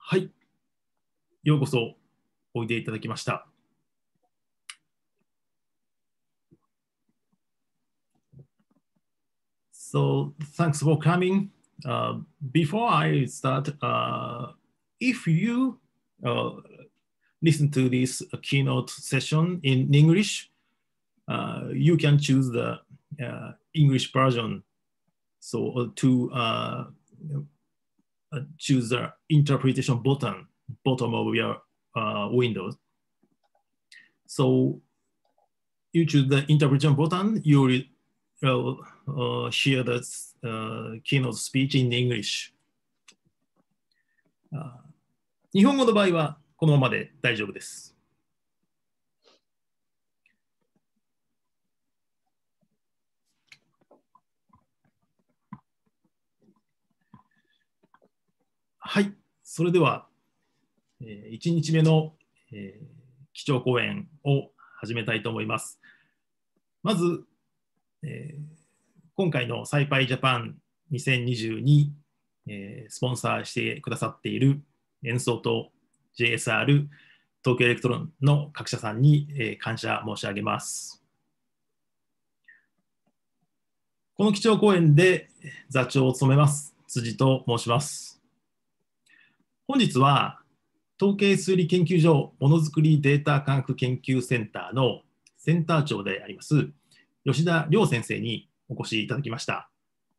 はい、ようこそおいでいただきました。So, thanks for coming. Before I start, if you uh, listen to this keynote session in English, you can choose the English version. So, to choose the interpretation button, bottom of your Windows. So, you choose the interpretation button, you will hear the keynote speech in English. 日本語の場合はこのままで大丈夫です。はい、それでは、1日目の、基調講演を始めたいと思います。まず、今回のサイパイジャパン2022、スポンサーしてくださっている演奏と JSR 東京エレクトロンの各社さんに、感謝申し上げます。この基調講演で座長を務めます辻と申します。本日は統計数理研究所ものづくりデータ科学研究センターのセンター長であります吉田亮先生にお越しいただきました。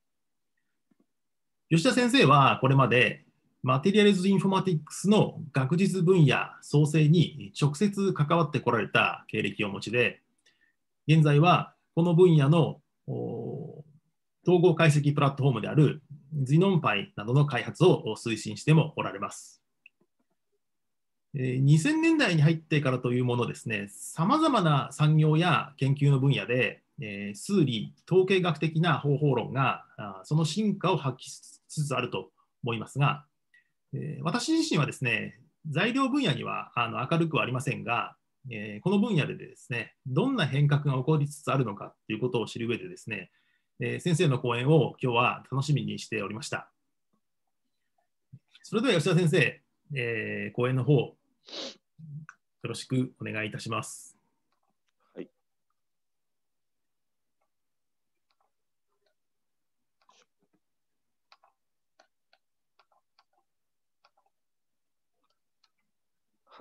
吉田先生はこれまでマテリアルズインフォマティクスの学術分野創生に直接関わってこられた経歴をお持ちで、現在はこの分野の統合解析プラットフォームである XenonPy などの開発を推進してもおられます。2000年代に入ってからというものですね、さまざまな産業や研究の分野で、数理、統計学的な方法論がその進化を発揮しつつあると思いますが、私自身はですね、材料分野には明るくはありませんが、この分野でですね、どんな変革が起こりつつあるのかということを知る上でですね、先生の講演を今日は楽しみにしておりました。それでは吉田先生、講演の方、よろしくお願いいたします。 はい。はい。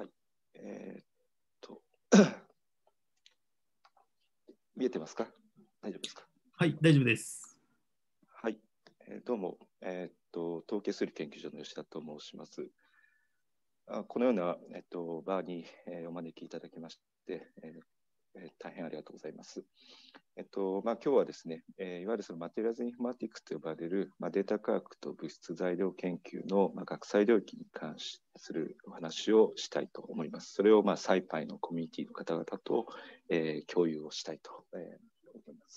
見えてますか？大丈夫ですか？ はい、大丈夫です。 はい。どうも、統計数理研究所の吉田と申します。このような、場に、お招きいただきまして、大変ありがとうございます。今日はですね、いわゆるそのマテリアルズインフォマティクスと呼ばれる、データ科学と物質材料研究の、学際領域に関するお話をしたいと思います。それを、サイパイのコミュニティの方々と、共有をしたいと、思います。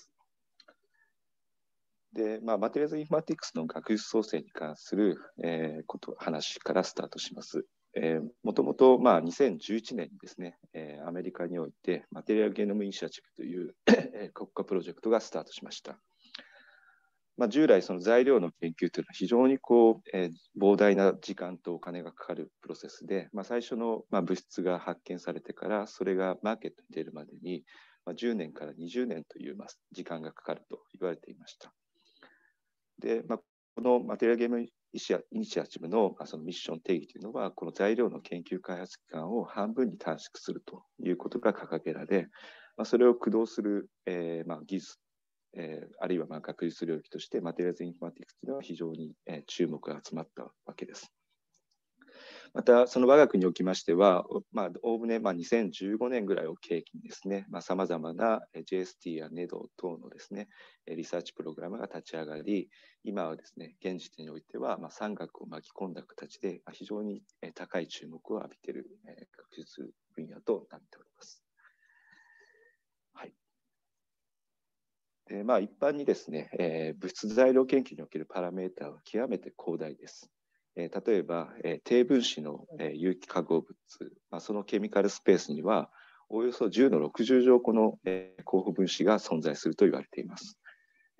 で、マテリアルズインフォマティクスの学術創生に関する、話からスタートします。もともと2011年にですね、アメリカにおいてマテリアルゲノムイニシアチブという国家プロジェクトがスタートしました。従来その材料の研究というのは非常に膨大な時間とお金がかかるプロセスで、最初の物質が発見されてからそれがマーケットに出るまでに10年から20年という時間がかかると言われていました。で、このマテリアルゲノムイニシアチブのそのミッション定義というのは、この材料の研究開発期間を半分に短縮するということが掲げられ、それを駆動する、技術、あるいは学術領域としてマテリアルズインフォマティクスというのは非常に注目が集まったわけです。また、その我が国におきましては、おおむね2015年ぐらいを契機にですね、さまざまな JST や NEDO 等のですね、リサーチプログラムが立ち上がり、今はですね、現時点においては産学を巻き込んだ形で非常に高い注目を浴びている学術分野となっております。はい。で、一般にですね、物質材料研究におけるパラメータは極めて広大です。例えば、低分子の有機化合物、そのケミカルスペースには、およそ10の60乗個の候補分子が存在すると言われています。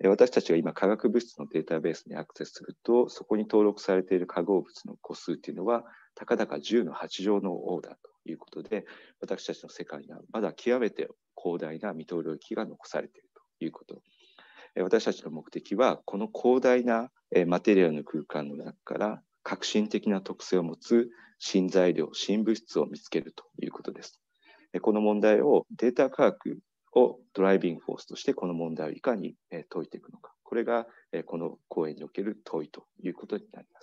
私たちが今、化学物質のデータベースにアクセスすると、そこに登録されている化合物の個数というのは、たかだか10の8乗のオーダーということで、私たちの世界にはまだ極めて広大な未踏領域が残されているということ。私たちの目的は、この広大なマテリアルの空間の中から革新的な特性を持つ新材料、新物質を見つけるということです。この問題をデータ科学をドライビングフォースとしてこの問題をいかに解いていくのか。これがこの講演における問いということになります。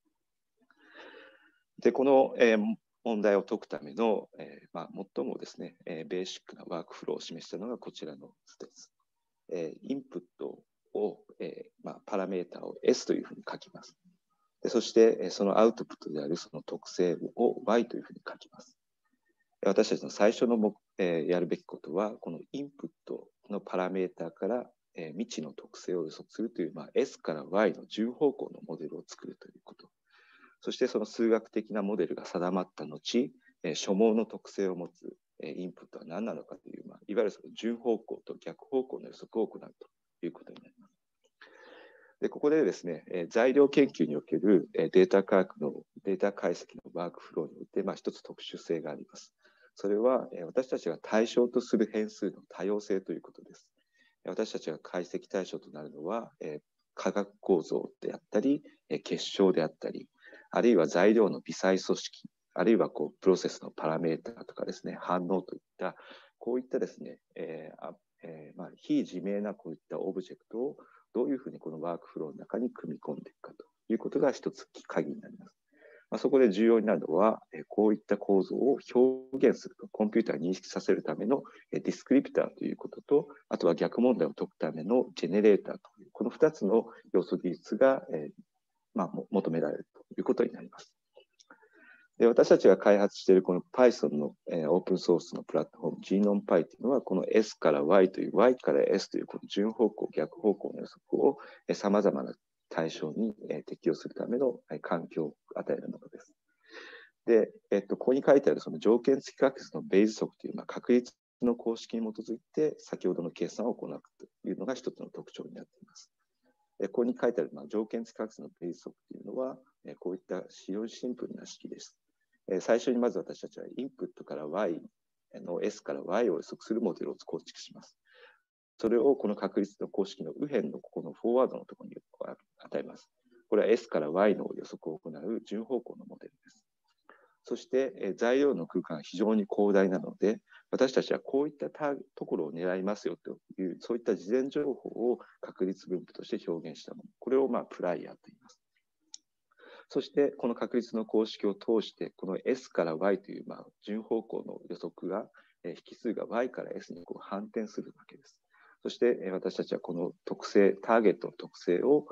で、この問題を解くための最もですね、ベーシックなワークフローを示したのがこちらの図です。インプットをパラメータを S というふうに書きます。でそしてそのアウトプットであるその特性を Y というふうに書きます。私たちの最初のやるべきことは、このインプットのパラメータから未知の特性を予測するという、S から Y の順方向のモデルを作るということ。そしてその数学的なモデルが定まった後、所望の特性を持つインプットは何なのかという、いわゆるその順方向と逆方向の予測を行うということになります。でここでですね、材料研究におけるデータ科学のデータ解析のワークフローにおいて、一つ特殊性があります。それは私たちが対象とする変数の多様性ということです。私たちが解析対象となるのは、化学構造であったり、結晶であったり、あるいは材料の微細組織、あるいはプロセスのパラメータとかですね、反応といった、こういったですね、非自明なこういったオブジェクトをどういうふうにこのワークフローの中に組み込んでいくかということが一つ鍵になります。そこで重要になるのは、こういった構造を表現すると、コンピューターに認識させるためのディスクリプターということと、あとは逆問題を解くためのジェネレーターという、この2つの要素技術が、求められるということになります。で私たちが開発しているこの Python の、オープンソースのプラットフォーム GNOMEPy というのは、この S から Y という Y から S というこの順方向、逆方向の予測をさまざまな対象に適用するための環境を与えるものです。で、ここに書いてあるその条件付き確率のベイズ則という確率の公式に基づいて先ほどの計算を行うというのが一つの特徴になっています。ここに書いてある条件付き確率のベイズ則というのは、こういった非常にシンプルな式です。最初にまず私たちはインプットから Y の S から Y を予測するモデルを構築します。それをこの確率の公式の右辺のここのフォワードのところに与えます。これは S から Y の予測を行う順方向のモデルです。そして材料の空間が非常に広大なので、私たちはこういったところを狙いますよという、そういった事前情報を確率分布として表現したもの。これをプライヤーと言います。そしてこの確率の公式を通して、この S から Y という順方向の予測が、引数が Y から S に反転するわけです。そして私たちはこの特性、ターゲットの特性を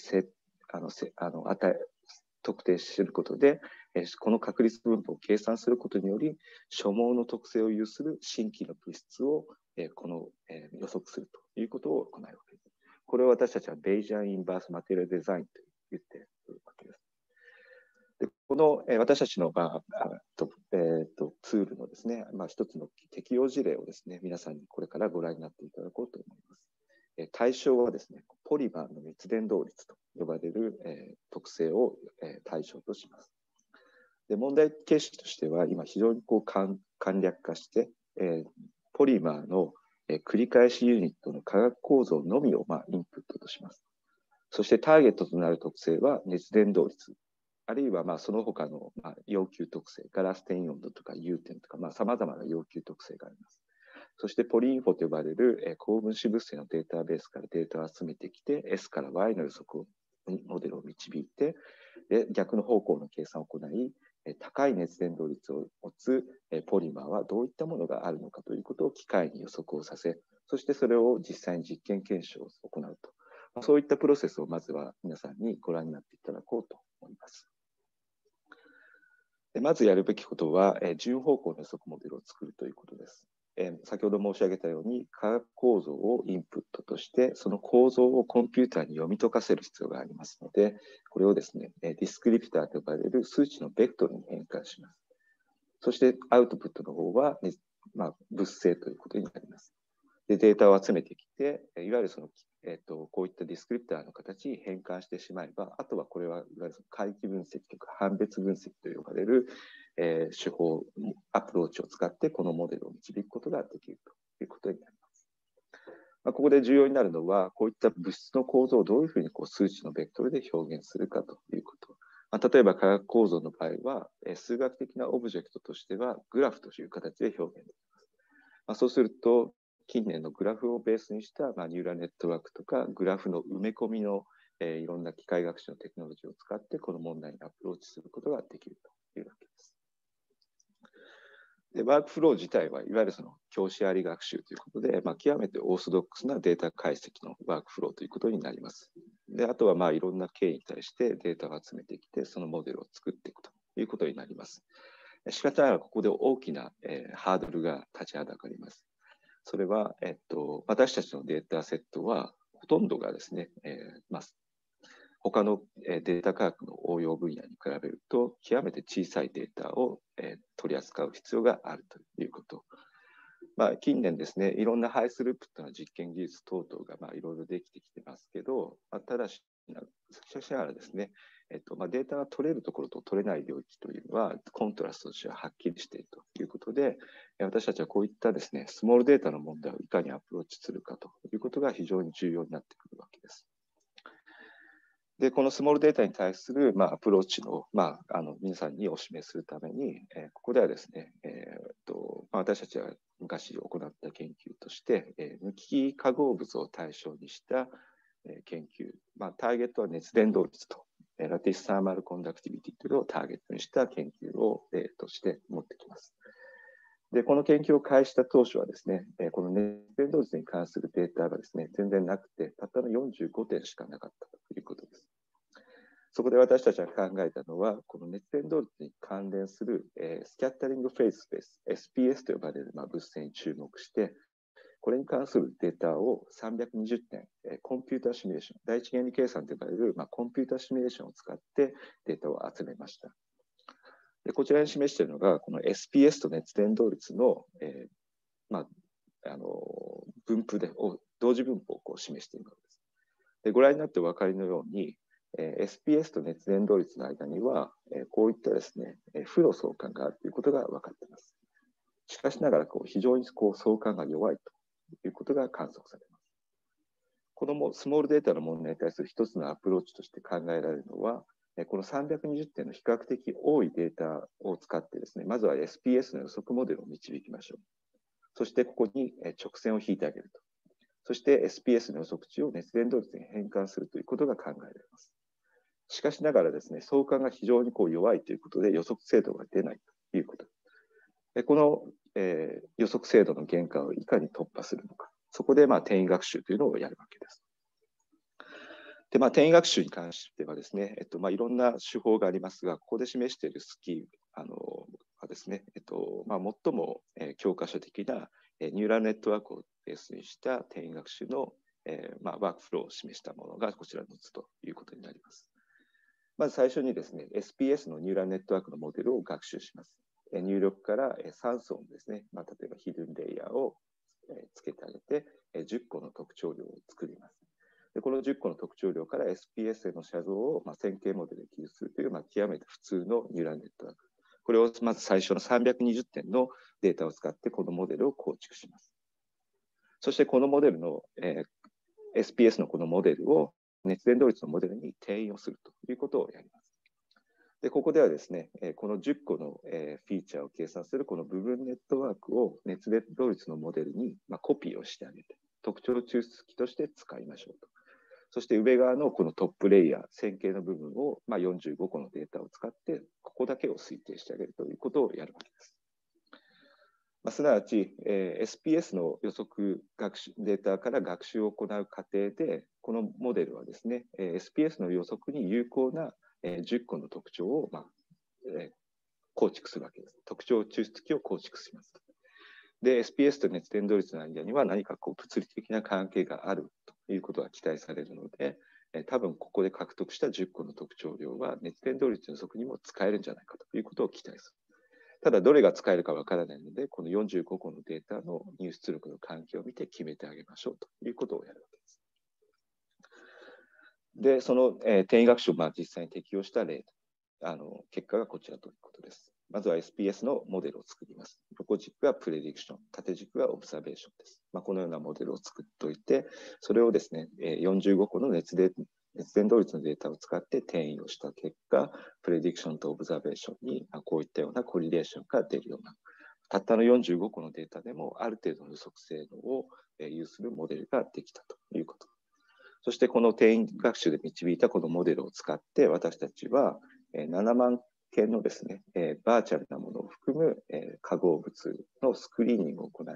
特定することで、この確率分布を計算することにより、所望の特性を有する新規の物質を予測するということを行うわけです。これを私たちはベイジャンインバースマテリアルデザインと言っているわけです。でこの私たちのツールのですね、一つの適用事例をですね、皆さんにこれからご覧になっていただこうと思います。対象はですね、ポリマーの熱伝導率と呼ばれる特性を対象とします。で問題形式としては、今非常に簡略化して、ポリマーの繰り返しユニットの化学構造のみをインプットとします。そしてターゲットとなる特性は熱伝導率、あるいはその他の要求特性、ガラス転温度とか融点とかさまざまな要求特性があります。そしてポリインフォと呼ばれる高分子物性のデータベースからデータを集めてきて、S から Y の予測モデルを導いて、逆の方向の計算を行い、高い熱伝導率を持つポリマーはどういったものがあるのかということを機械に予測をさせ、そしてそれを実際に実験検証を行うと。そういったプロセスをまずは皆さんにご覧になっていただこうと思います。まずやるべきことは、順方向の予測モデルを作るということです。先ほど申し上げたように、化学構造をインプットとして、その構造をコンピューターに読み解かせる必要がありますので、これをですね、ディスクリプターと呼ばれる数値のベクトルに変換します。そしてアウトプットの方は、物性ということになります。でデータを集めてきて、いわゆるそのこういったディスクリプターの形に変換してしまえば、あとはこれは回帰分析とか判別分析と呼ばれる、手法、アプローチを使ってこのモデルを導くことができるということになります。ここで重要になるのは、こういった物質の構造をどういうふうに数値のベクトルで表現するかということ。例えば化学構造の場合は、数学的なオブジェクトとしてはグラフという形で表現できます。そうすると、近年のグラフをベースにした、ニューラルネットワークとか、グラフの埋め込みの、いろんな機械学習のテクノロジーを使って、この問題にアプローチすることができるというわけです。でワークフロー自体は、いわゆるその教師あり学習ということで、極めてオーソドックスなデータ解析のワークフローということになります。であとは、いろんな経緯に対してデータを集めてきて、そのモデルを作っていくということになります。しかしながら、ここで大きな、ハードルが立ちはだかります。それは、私たちのデータセットは、ほとんどがですね、他のデータ科学の応用分野に比べると、極めて小さいデータを取り扱う必要があるということ。近年ですね、いろんなハイスループットの実験技術等々がいろいろできてきてますけど、ただしながらですね、データが取れるところと取れない領域というのは、コントラストとしてははっきりしているということで、私たちはこういったですね、スモールデータの問題をいかにアプローチするかということが非常に重要になってくるわけです。で、このスモールデータに対する、アプローチの、皆さんにお示しするために、ここではですね、私たちが昔行った研究として、無機化合物を対象にした、研究、ターゲットは熱伝導率と、ラティス・サーマル・コンダクティビティというのをターゲットにした研究を例として持ってきます。で、この研究を開始した当初はですね、この熱伝導率に関するデータがですね、全然なくて、たったの45点しかなかったということです。そこで私たちが考えたのは、この熱伝導率に関連する、スキャッタリングフェイズスペース、SPS と呼ばれる物性に注目して、これに関するデータを320点、コンピュータシミュレーション、第一原理計算と呼ばれる、コンピュータシミュレーションを使ってデータを集めました。でこちらに示しているのが、この SPS と熱伝導率の、分布で、同時分布を示しているものです。でご覧になってお分かりのように、SPS と熱伝導率の間には、こういったですね、負の相関があるということが分かっています。しかしながら、非常に相関が弱いということが観測されます。このスモールデータの問題に対する一つのアプローチとして考えられるのは、この320点の比較的多いデータを使ってですね、まずは SPS の予測モデルを導きましょう。そしてここに直線を引いてあげると。そして SPS の予測値を熱伝導率に変換するということが考えられます。しかしながらですね、相関が非常に弱いということで予測精度が出ないということ。この、予測精度の限界をいかに突破するのか。そこで転移学習というのをやるわけです。で、転移学習に関してはですね、いろんな手法がありますが、ここで示しているスキーはですね、最も教科書的なニューラルネットワークをベースにした転移学習のワークフローを示したものがこちらの図ということになります。まず最初にですね、SPS のニューラルネットワークのモデルを学習します。入力から3層のですね、例えばヒドゥンレイヤーをつけてあげて、10個の特徴量を作ります。でこの10個の特徴量から SPS への写像を線形モデルで記述するという、極めて普通のニューラルネットワーク。これをまず最初の320点のデータを使ってこのモデルを構築します。そしてこのモデルの、SPS のこのモデルを熱伝導率のモデルに転移をするということをやります。でここではですね、この10個のフィーチャーを計算するこの部分ネットワークを熱伝導率のモデルにコピーをしてあげて、特徴抽出器として使いましょうと。そして上側のこのトップレイヤー、線形の部分を45個のデータを使って、ここだけを推定してあげるということをやるわけです。すなわち、SPS の予測学習データから学習を行う過程で、このモデルはですね、SPS の予測に有効な10個の特徴を、構築するわけです。特徴抽出器を構築します。で、SPS と熱伝導率の間には何か物理的な関係があるということが期待されるので、多分ここで獲得した10個の特徴量は熱伝導率の予測にも使えるんじゃないかということを期待する。ただ、どれが使えるかわからないので、この45個のデータの入出力の関係を見て決めてあげましょうということをやるわけです。 で、その、転移学習を実際に適用した例、結果がこちらということです。まずは SPS のモデルを作ります。横軸がプレディクション、縦軸がオブザベーションです。このようなモデルを作っておいて、それをですね、45個の熱伝導率のデータを使って転移をした結果、プレディクションとオブザベーションにこういったようなコリレーションが出るような、たったの45個のデータでもある程度の予測精度を有するモデルができたということ。そしてこの転移学習で導いたこのモデルを使って私たちは7万件のですね、バーチャルなものを含む化合物のスクリーニングを行って、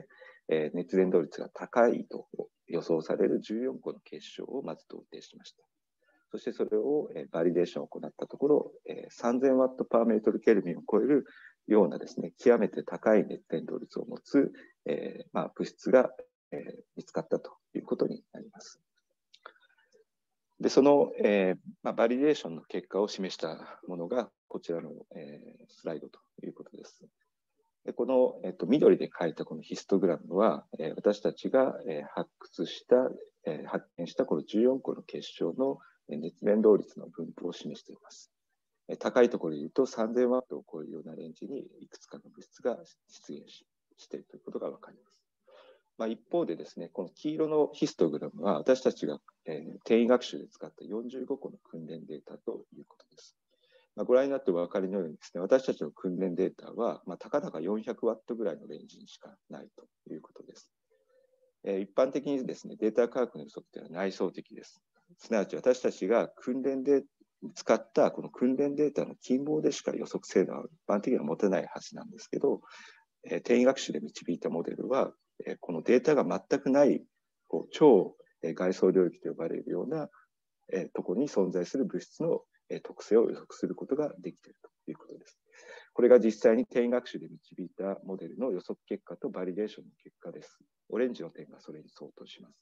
熱伝導率が高いと予想される14個の結晶をまず同定しました。そしてそれをバリデーションを行ったところ、3000ワットパーメートルケルビンを超えるようなですね、極めて高い熱伝導率を持つ物質が見つかったということになります。で、その、バリデーションの結果を示したものがこちらの、スライドということです。でこの、緑で書いたこのヒストグラムは、私たちが、発見したこの14個の結晶の熱伝導率の分布を示しています。高いところで言うと3000ワットを超えるようなレンジにいくつかの物質が出現しているということがわかります。一方でですね、この黄色のヒストグラムは私たちが、転移学習で使った45個の訓練データということです。ご覧になってお分かりのようにですね、私たちの訓練データは、たかだか400ワットぐらいのレンジにしかないということです。一般的にですね、データ科学の予測というのは内相的です。すなわち私たちが訓練で使ったこの訓練データの近傍でしか予測精度は一般的には持てないはずなんですけど、転移学習で導いたモデルは、このデータが全くない超外層領域と呼ばれるようなところに存在する物質の特性を予測することができているということです。これが実際に転移学習で導いたモデルの予測結果とバリデーションの結果です。オレンジの点がそれに相当します。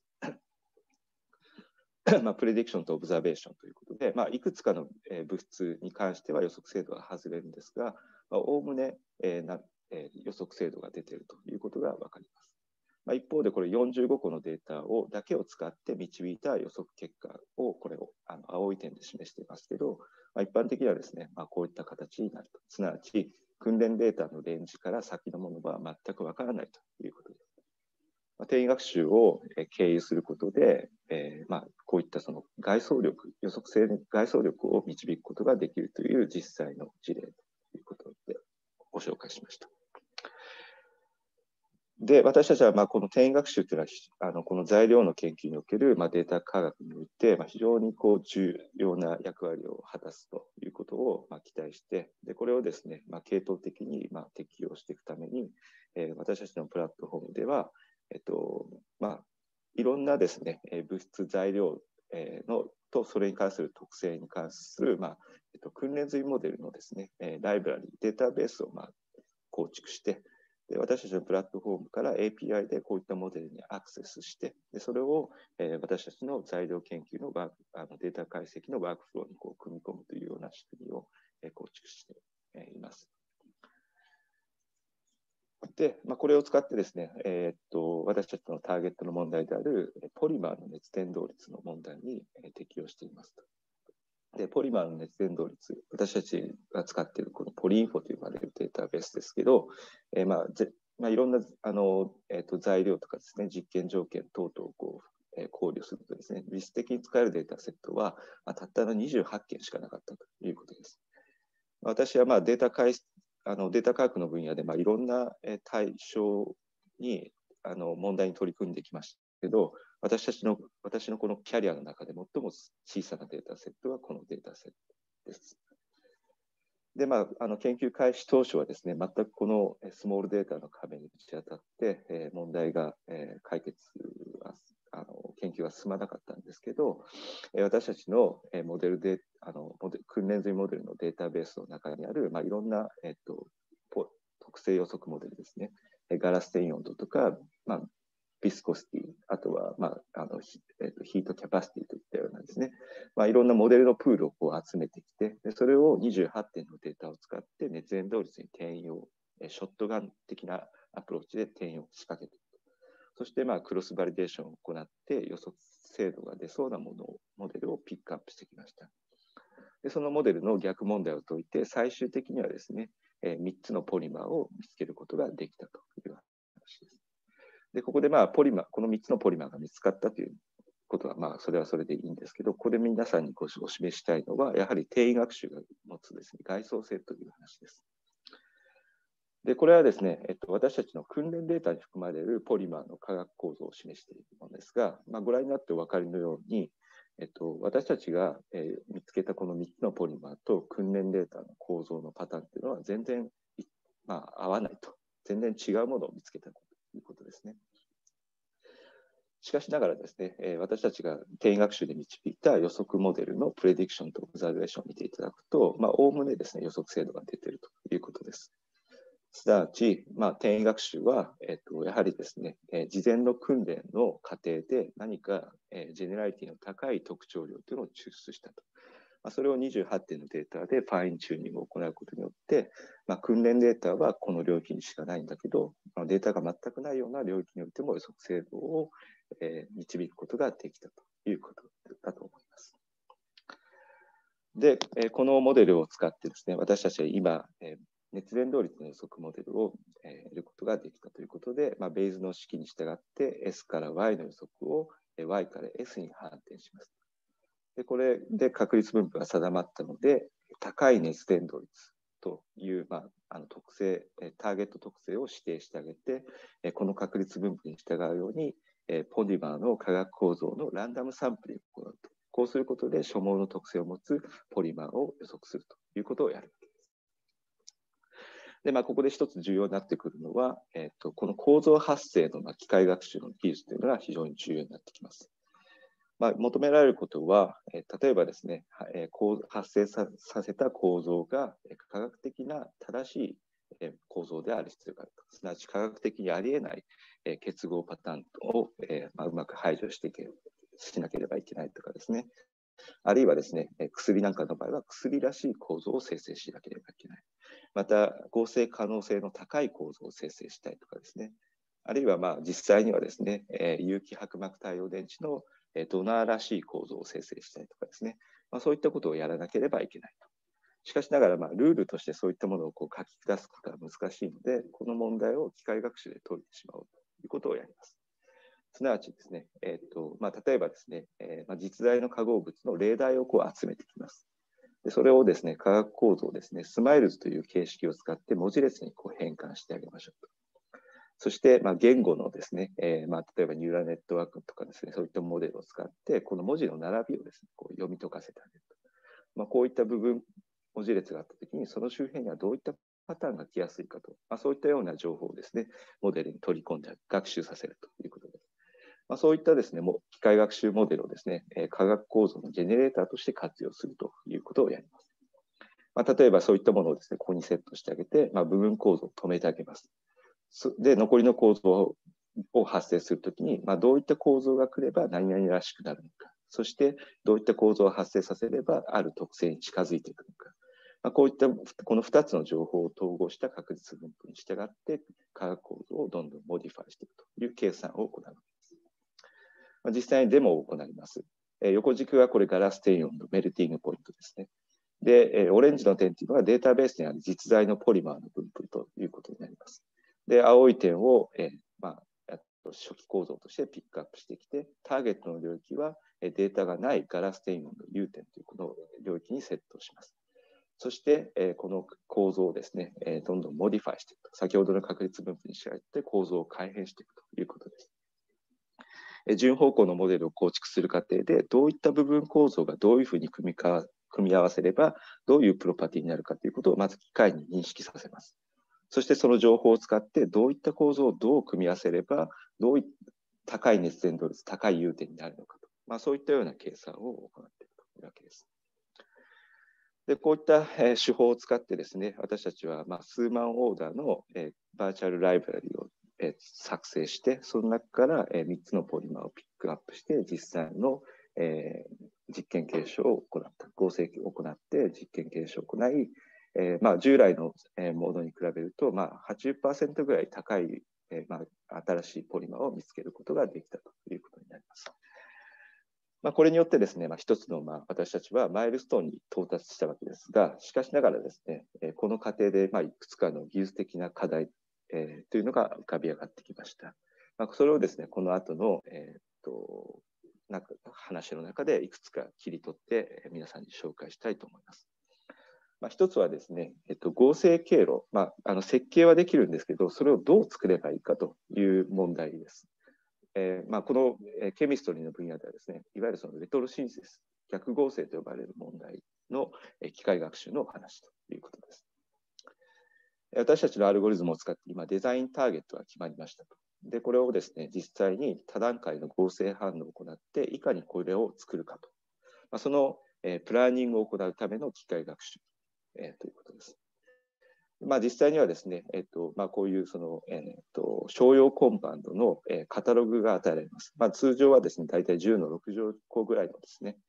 プレディクションとオブザベーションということで、いくつかの物質に関しては予測精度が外れるんですが、おおむね予測精度が出ているということが分かります。一方でこれ45個のデータだけを使って導いた予測結果をこれを青い点で示していますけど、一般的にはですね、こういった形になると。すなわち訓練データのレンジから先のものは全く分からないということです。転移学習を経由することで、こういったその外装力、予測性外装力を導くことができるという実際の事例ということでご紹介しました。で、私たちはこの転移学習というのはこの材料の研究におけるデータ科学において非常に重要な役割を果たすということを期待して、でこれをですね、系統的に適用していくために、私たちのプラットフォームでは、いろんなですね、物質材料とそれに関する特性に関する、訓練済みモデルのですね、ライブラリ、データベースを構築して、で私たちのプラットフォームから API でこういったモデルにアクセスして、でそれを、私たちの材料研究のデータ解析のワークフローに組み込むというような仕組みを、構築しています。で、これを使ってですね、私たちのターゲットの問題であるポリマーの熱伝導率の問題に適用していますと。で、ポリマーの熱伝導率、私たちが使っているこのポリインフォと呼ばれるデータベースですけど、いろんな材料とかですね、実験条件等々を考慮するとですね、実質的に使えるデータセットは、たったの28件しかなかったということです。私はデータ科学の分野でいろんな対象に問題に取り組んできましたけど、私のこのキャリアの中で最も小さなデータセットはこのデータセットです。で、研究開始当初はですね、全くこのスモールデータの壁にぶち当たって、問題が解決は、研究は進まなかったんですけど、私たちのモデルで、訓練済みモデルのデータベースの中にある、いろんな、特性予測モデルですね、ガラス転移温度とか、ビスコシティ、あとは、ヒートキャパシティといったようなですね、いろんなモデルのプールを集めてきて、でそれを28点のデータを使って熱伝導率に転移を、ショットガン的なアプローチで転移を仕掛けていく。 そしてクロスバリデーションを行って予測精度が出そうなモデルをピックアップしてきました。でそのモデルの逆問題を解いて、最終的にはですね、3つのポリマーを見つけることができたという話です。でここでこの3つのポリマーが見つかったということは、それはそれでいいんですけど、ここで皆さんにお示ししたいのは、やはり定位学習が持つですね、外装性という話です。で、これはですね、私たちの訓練データに含まれるポリマーの化学構造を示しているものですが、ご覧になってお分かりのように、私たちが、見つけたこの3つのポリマーと訓練データの構造のパターンというのは全然、合わないと、全然違うものを見つけたということですね。しかしながらですね、私たちが定位学習で導いた予測モデルのプレディクションとオブザベーションを見ていただくと、おおむねですね、予測精度が出ているということです。すなわち、定位学習は、やはりですね、事前の訓練の過程で何か、ジェネラリティの高い特徴量というのを抽出したと。それを28点のデータでファインチューニングを行うことによって、訓練データはこの領域にしかないんだけど、データが全くないような領域においても予測精度を導くことができたということだと思います。で、このモデルを使ってですね、私たちは今、熱伝導率の予測モデルを得ることができたということで、ベイズの式に従って S から Y の予測を Y から S に反転します。でこれで確率分布が定まったので、高い熱伝導率という、特性、ターゲット特性を指定してあげて、この確率分布に従うように、ポリマーの化学構造のランダムサンプリングを行うと。こうすることで、所網の特性を持つポリマーを予測するということをやるわけです。で、ここで一つ重要になってくるのは、この構造発生の機械学習の技術というのが非常に重要になってきます。求められることは、例えばですね、発生させた構造が科学的な正しい構造である必要があると。すなわち科学的にありえない結合パターンをうまく排除しなければいけないとかですね。あるいはですね、薬なんかの場合は薬らしい構造を生成しなければいけない。また、合成可能性の高い構造を生成したいとかですね。あるいは実際にはですね、有機薄膜太陽電池のドナーらしい構造を生成したりとかですね、そういったことをやらなければいけないと。しかしながら、ルールとしてそういったものを書き出すことは難しいので、この問題を機械学習で解いてしまおうということをやります。すなわちですね、例えばですね、実在の化合物の例題を集めてきます。でそれをですね、化学構造をですね、スマイルズという形式を使って文字列に変換してあげましょうと。そして、言語のですね、例えばニューラルネットワークとかですね、そういったモデルを使って、この文字の並びをですね、読み解かせてあげると。こういった部分、文字列があったときに、その周辺にはどういったパターンが来やすいかと、そういったような情報をですね、モデルに取り込んで学習させるということです。そういったですね、機械学習モデルをですね、化学構造のジェネレーターとして活用するということをやります。例えばそういったものをですね、ここにセットしてあげて、部分構造を止めてあげます。で、残りの構造を発生するときに、どういった構造が来れば何々らしくなるのか、そしてどういった構造を発生させればある特性に近づいていくのか、こういったこの2つの情報を統合した確率分布に従って化学構造をどんどんモディファイしていくという計算を行うわけです。実際にデモを行います。横軸はこれガラス低温のメルティングポイントですね。で、オレンジの点というのはデータベースにある実在のポリマーの分布ということになります。で、青い点を、初期構造としてピックアップしてきて、ターゲットの領域はデータがないガラス点温の U 点というこの領域にセットします。そして、この構造をですね、どんどんモディファイしていくと。先ほどの確率分布に従って構造を改変していくということです。順方向のモデルを構築する過程で、どういった部分構造がどういうふうに組み合わせれば、どういうプロパティになるかということをまず機械に認識させます。そしてその情報を使ってどういった構造をどう組み合わせればどういった高い熱伝導率、高い融点になるのかと、そういったような計算を行っているというわけです。でこういった手法を使ってですね、私たちは数万オーダーのバーチャルライブラリを作成して、その中から3つのポリマーをピックアップして、実際の実験継承を行った、合成を行って実験継承を行い、従来のものに比べると、80% ぐらい高い、 新しいポリマーを見つけることができたということになります。これによってですね、一つの私たちはマイルストーンに到達したわけですが、しかしながらですね、この過程でいくつかの技術的な課題、というのが浮かび上がってきました。それをですね、この後の、話の中でいくつか切り取って皆さんに紹介したいと思います。一つはですね、合成経路、設計はできるんですけど、それをどう作ればいいかという問題です。このケミストリーの分野ではですね、いわゆるそのレトロシンセス、逆合成と呼ばれる問題の機械学習の話ということです。私たちのアルゴリズムを使って今、デザインターゲットが決まりましたと。で、これをですね、実際に多段階の合成反応を行って、いかにこれを作るかと。そのプランニングを行うための機械学習ということです。実際にはですね、こういうその、商用コンパウンドのカタログが与えられます。通常はですね、大体10の6乗個ぐらいのですね、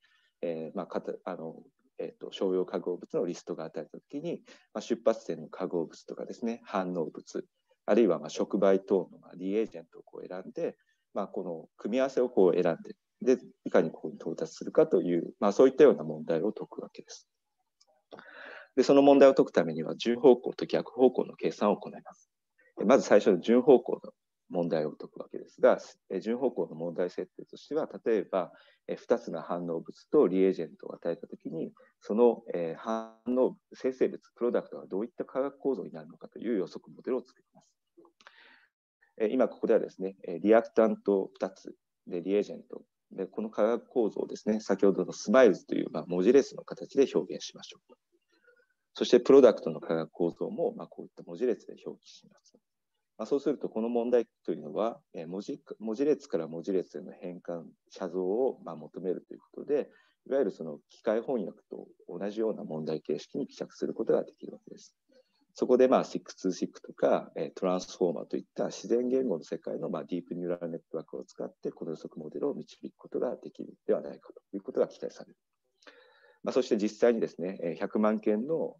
商用化合物のリストが与えたときに、出発点の化合物とかですね、反応物、あるいは触媒等のリエージェントを選んで、この組み合わせを選んで、いかにここに到達するかという、そういったような問題を解くわけです。で、その問題を解くためには、順方向と逆方向の計算を行います。まず最初の順方向の問題を解くわけですが、順方向の問題設定としては、例えば、2つの反応物とリエージェントを与えたときに、その反応、生成物、プロダクトがどういった化学構造になるのかという予測モデルを作ります。今ここではですね、リアクタント2つでリエージェントで、この化学構造をですね、先ほどのスマイルズという文字列の形で表現しましょう。そしてプロダクトの化学構造もこういった文字列で表記します。そうすると、この問題というのは、文字列から文字列への変換、写像を求めるということで、いわゆるその機械翻訳と同じような問題形式に帰着することができるわけです。そこで626とかトランスフォーマーといった自然言語の世界のディープニューラルネットワークを使って、この予測モデルを導くことができるではないかということが期待される。そして実際にですね、100万件の、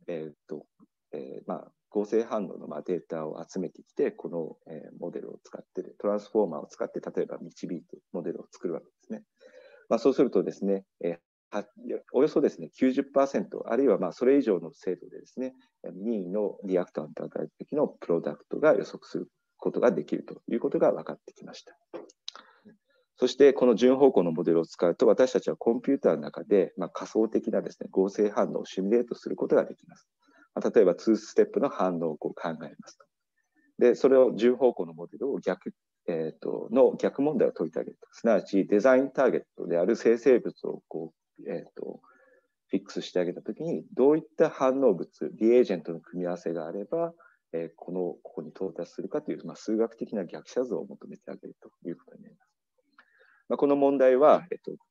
合成反応のデータを集めてきて、このモデルを使って、トランスフォーマーを使って、例えば導いてモデルを作るわけですね。そうするとですね、およそですね、90%、あるいはそれ以上の精度でですね、任意のリアクタントを与える時のプロダクトが予測することができるということが分かってきました。そしてこの順方向のモデルを使うと、私たちはコンピューターの中で仮想的なですね、合成反応をシミュレートすることができます。例えば2ステップの反応を考えますと。で、それを順方向のモデルを逆問題を解いてあげると。すなわちデザインターゲットである生成物をフィックスしてあげたときに、どういった反応物、リエージェントの組み合わせがあれば、ここに到達するかという、数学的な逆写像を求めてあげるということになります。この問題は、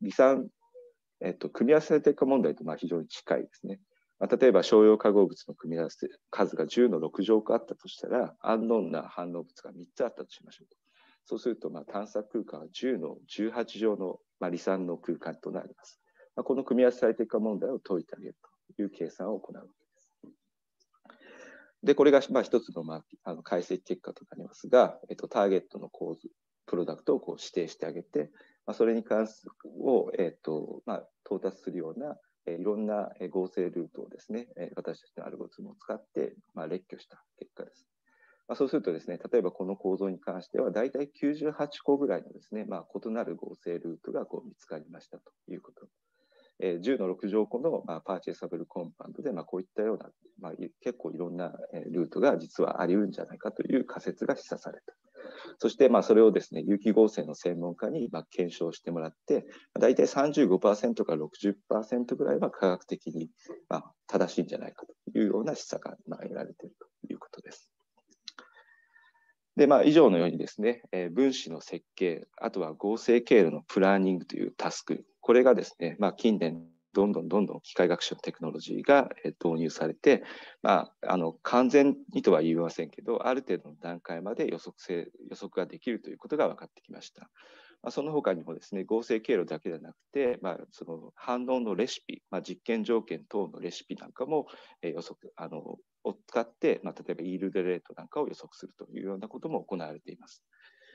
組み合わせ定化問題と非常に近いですね。例えば商用化合物の組み合わせ数が10の6乗個あったとしたら、アンノンな反応物が3つあったとしましょうと。そうすると探索空間は10の18乗の離散の空間となります。この組み合わせ最適化問題を解いてあげるという計算を行うわけです。で、これが一つの解析結果となりますが、ターゲットの構図、プロダクトを指定してあげて、それに関するを、到達するようないろんな合成ルートをですね、私たちのアルゴリズムを使って列挙した結果です。そうするとですね、例えばこの構造に関しては、大体98個ぐらいのですね、異なる合成ルートが見つかりましたということ。10の6乗個のパーチェサブルコンパウンドでこういったような、結構いろんなルートが実はあり得るんじゃないかという仮説が示唆された。そしてそれをですね、有機合成の専門家に検証してもらって、大体 35% から 60% ぐらいは科学的に正しいんじゃないかというような示唆が得られているということです。で、以上のようにですね、分子の設計、あとは合成経路のプランニングというタスク、これがですね、近年、どんどん機械学習のテクノロジーが導入されて、完全にとは言いませんけど、ある程度の段階まで予測ができるということが分かってきました。その他にもですね、合成経路だけではなくて、その反応のレシピ、実験条件等のレシピなんかも予測を使って、例えばイールドレートなんかを予測するというようなことも行われています。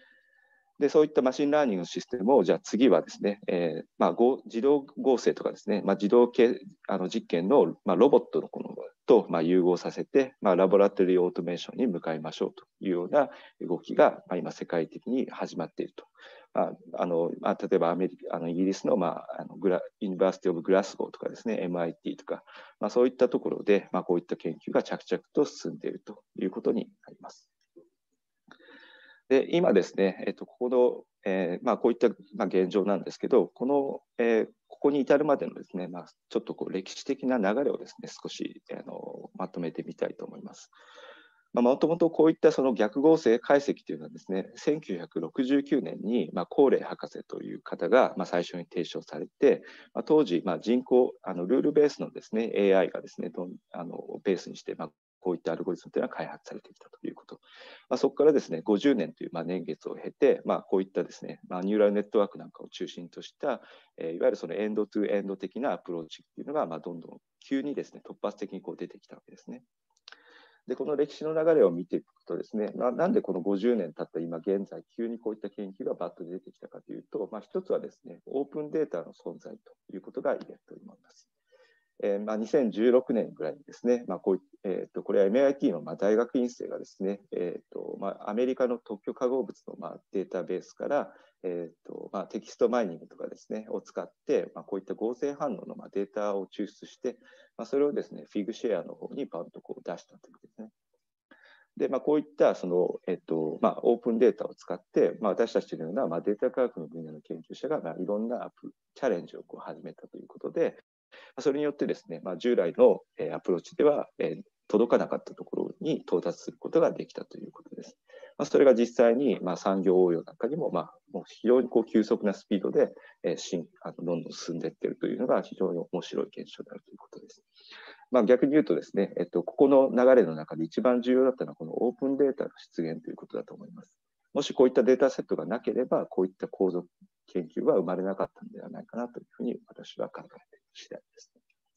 で、そういったマシンラーニングのシステムを、じゃあ次はですね、自動合成とかですね、自動系実験の、ロボットのと、融合させて、ラボラトリーオートメーションに向かいましょうというような動きが、今世界的に始まっていると。例えばイギリスの、ユニバーシティ・オブ・グラスゴーとかですね、MIT とか、そういったところで、こういった研究が着々と進んでいるということになります。で、今ですね、ここういった現状なんですけど、ここに至るまでのですね、ちょっと歴史的な流れをですね、少しまとめてみたいと思います。もともとこういったその逆合成解析というのはですね、1969年にコーレイ博士という方が最初に提唱されて、当時ルールベースのですね AI がですねベースにしてこういったアルゴリズムというのは開発されてきたということ。そこからですね、50年という年月を経て、こういったですね、ニューラルネットワークなんかを中心とした、いわゆるそのエンドトゥエンド的なアプローチっていうのが、どんどん急にですね、突発的に出てきたわけですね。で、この歴史の流れを見ていくとですね、なんでこの50年経った今現在、急にこういった研究がバッと出てきたかというと、一つはですね、オープンデータの存在ということが言えると思います。2016年ぐらいにですね、これは MIT の大学院生がですね、アメリカの特許化合物のデータベースから、テキストマイニングとかですね、を使って、こういった合成反応のデータを抽出して、それをですね、フィグシェアの方にパンと出したということですね。で、こういったその、オープンデータを使って、私たちのようなデータ科学の分野の研究者がいろんなチャレンジを始めたということで、それによってですね、従来のアプローチでは届かなかったところに到達することができたということです。それが実際に産業応用なんかにももう非常に急速なスピードでどんどん進んでいっているというのが非常に面白い現象であるということです。逆に言うとですね、ここの流れの中で一番重要だったのはこのオープンデータの出現ということだと思います。もしこういったデータセットがなければ、こういった構造研究は生まれなかったのではないかなというふうに私は考えている次第です。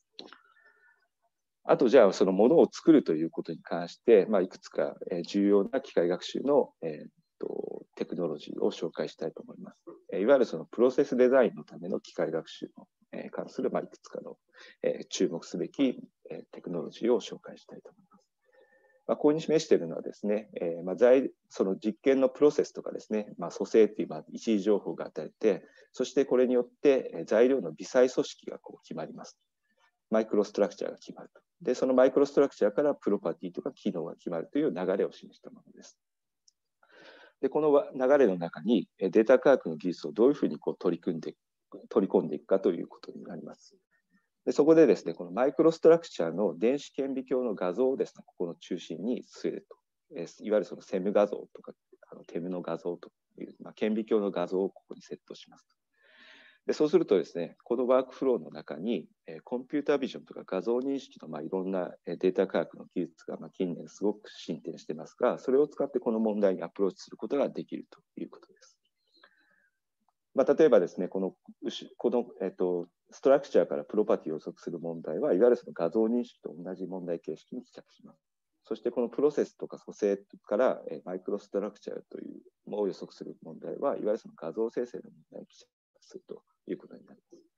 あと、じゃあ、そのものを作るということに関して、いくつか重要な機械学習のテクノロジーを紹介したいと思います。いわゆるそのプロセスデザインのための機械学習に関するいくつかの注目すべきテクノロジーを紹介したいと思います。ここに示しているのはですね、その実験のプロセスとかですね、組成という一時情報が与えて、そしてこれによって材料の微細組織が決まります。マイクロストラクチャーが決まると。で、そのマイクロストラクチャーからプロパティとか機能が決まるという流れを示したものです。で、この流れの中にデータ科学の技術をどういうふうに取り込んでいくかということになります。でそこでですね、このマイクロストラクチャーの電子顕微鏡の画像をですね、ここの中心に据えると。いわゆるそのセム画像とか、テムの画像という、顕微鏡の画像をここにセットしますと。でそうするとですね、このワークフローの中に、コンピュータービジョンとか画像認識のいろんなデータ科学の技術が近年すごく進展してますが、それを使ってこの問題にアプローチすることができるということです。例えばですね、このストラクチャーからプロパティを予測する問題は、いわゆるその画像認識と同じ問題形式に帰着します。そしてこのプロセスとか組成からマイクロストラクチャーというのを予測する問題は、いわゆるその画像生成の問題に帰着するということになり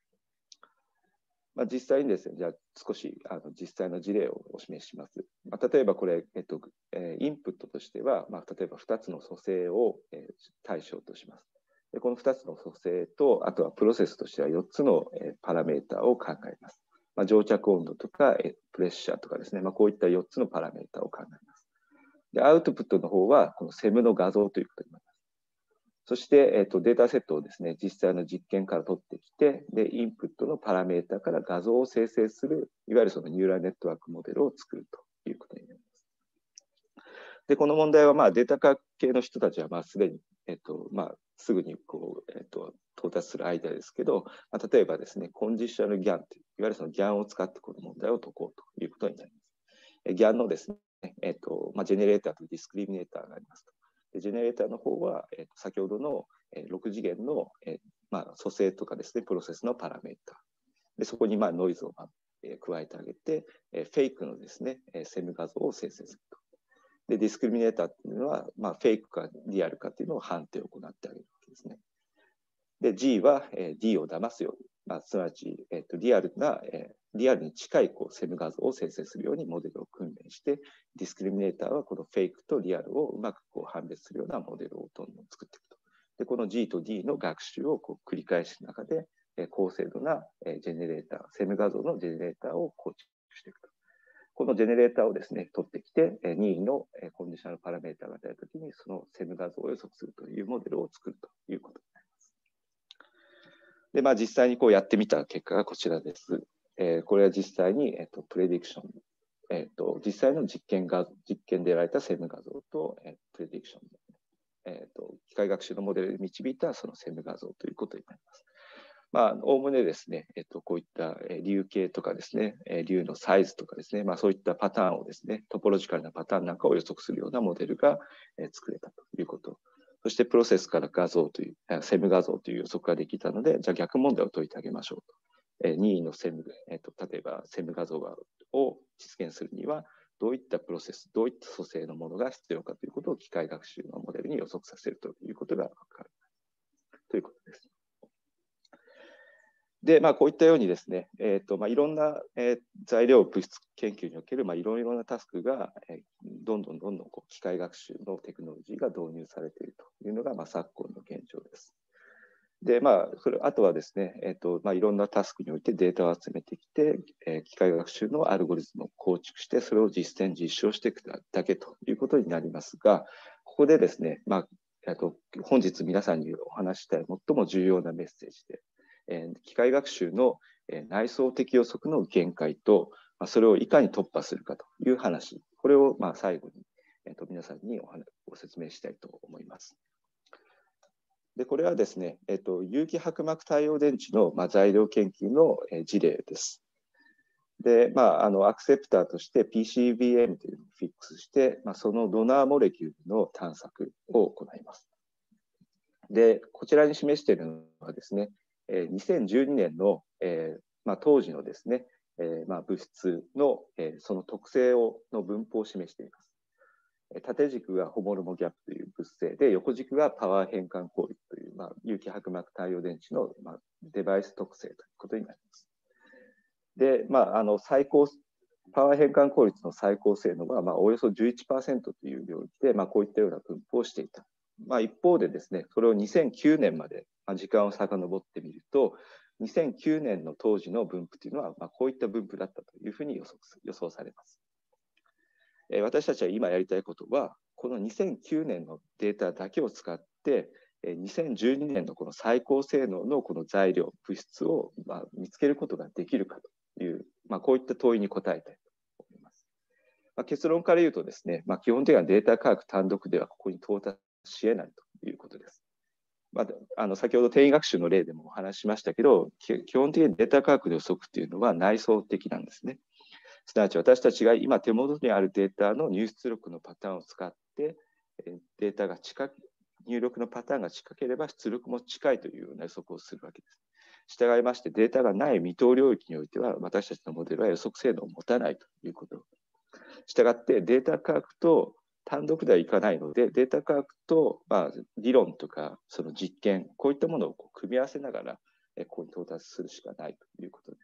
ます。実際にですね、じゃあ少し実際の事例をお示しします。例えばこれ、インプットとしては、例えば2つの組成を対象とします。でこの2つの組成と、あとはプロセスとしては4つのパラメータを考えます。蒸着温度とかプレッシャーとかですね、こういった4つのパラメータを考えます。でアウトプットの方は、このセムの画像ということになります。そして、データセットをですね、実際の実験から取ってきて、で、インプットのパラメータから画像を生成する、いわゆるそのニューラルネットワークモデルを作るということになります。で、この問題は、データ科学系の人たちは、すでに、すぐに到達するアイデアですけど、例えばですね、コンディショナルギャンという、いわゆるそのギャンを使ってこの問題を解こうということになります。ギャンのですね、ジェネレーターとディスクリミネーターがありますと。ジェネレーターの方は、先ほどの6次元の組成とかですね、プロセスのパラメータで、そこにノイズを加えてあげて、フェイクのですね、セム画像を生成すると。で、ディスクリミネーターっていうのは、フェイクかリアルかっていうのを判定を行ってあげるわで、G は、D を騙すように、すなわち、リアルに近いセム画像を生成するようにモデルを訓練して、ディスクリミネーターはこのフェイクとリアルをうまく判別するようなモデルをどんどん作っていくと。で、この G と D の学習を繰り返す中で、高精度なジェネレーター、セム画像のジェネレーターを構築していくと。このジェネレーターをですね、取ってきて、任意のコンディショナルパラメータが与えたときに、そのセム画像を予測するというモデルを作るということになります。で、実際にやってみた結果がこちらです。これは実際に、プレディクション、実際の実験で得られたセム画像と、プレディクション、機械学習のモデルで導いたそのセム画像ということになります。おおむねですね、こういった竜形とかですね、竜のサイズとかですね、そういったパターンをですね、トポロジカルなパターンなんかを予測するようなモデルが作れたということ。そしてプロセスから画像という、セム画像という予測ができたので、じゃあ逆問題を解いてあげましょうと。任意のセム、例えばセム画像を実現するには、どういったプロセス、どういった組成のものが必要かということを機械学習のモデルに予測させるということが分かるということです。で、こういったようにですね、いろんな、材料物質研究における、いろいろなタスクが、どんどん機械学習のテクノロジーが導入されているというのが、昨今の現状です。で、あとはですね、いろんなタスクにおいてデータを集めてきて、機械学習のアルゴリズムを構築して、それを実証していくだけということになりますが、ここでですね、本日皆さんにお話ししたい最も重要なメッセージで、機械学習の内層的予測の限界と、それをいかに突破するかという話、これを最後に、皆さんにご説明したいと思います。で、これはですね、有機薄膜太陽電池の材料研究の事例です。で、アクセプターとして PCBM というのをフィックスして、そのドナーモレキュールの探索を行います。で、こちらに示しているのはですね、2012年の、当時のですね、物質の、その特性の分布を示しています。縦軸がホモロモギャップという物性で、横軸がパワー変換効率という、有機薄膜太陽電池の、デバイス特性ということになります。で、パワー変換効率の最高性能は、およそ 11% という領域で、こういったような分布をしていた。一方でですね、それを2009年まで、時間を遡ってみると、2009年の当時の分布というのは、こういった分布だったというふうに予想されます。私たちは今やりたいことは、この2009年のデータだけを使って、2012年のこの最高性能のこの材料、物質を見つけることができるかという、こういった問いに答えたいと思います。結論から言うとですね、基本的にはデータ科学単独ではここに到達し得ないということです。先ほど転移学習の例でもお話ししましたけど、基本的にデータ科学の予測っていうのは内層的なんですね。すなわち私たちが今手元にあるデータの入出力のパターンを使って、データが入力のパターンが近ければ出力も近いというような予測をするわけです。従いましてデータがない未踏領域においては私たちのモデルは予測精度を持たないということ。従ってデータ科学と単独ではいかないので、データ科学と、理論とかその実験、こういったものを組み合わせながらここに到達するしかないということです。